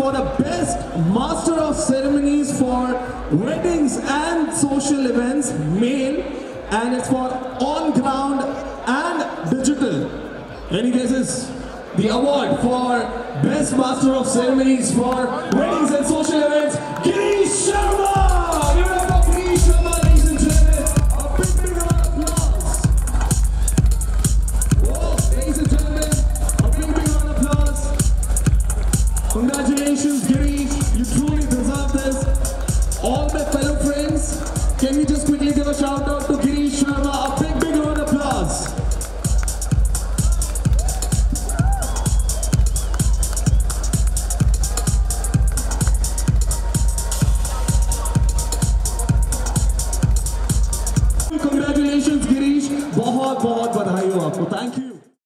for the best Master of Ceremonies for weddings and social events, male, and it's for on-ground and digital. Any guesses? The award for Best Master of Ceremonies for Weddings and Social Events,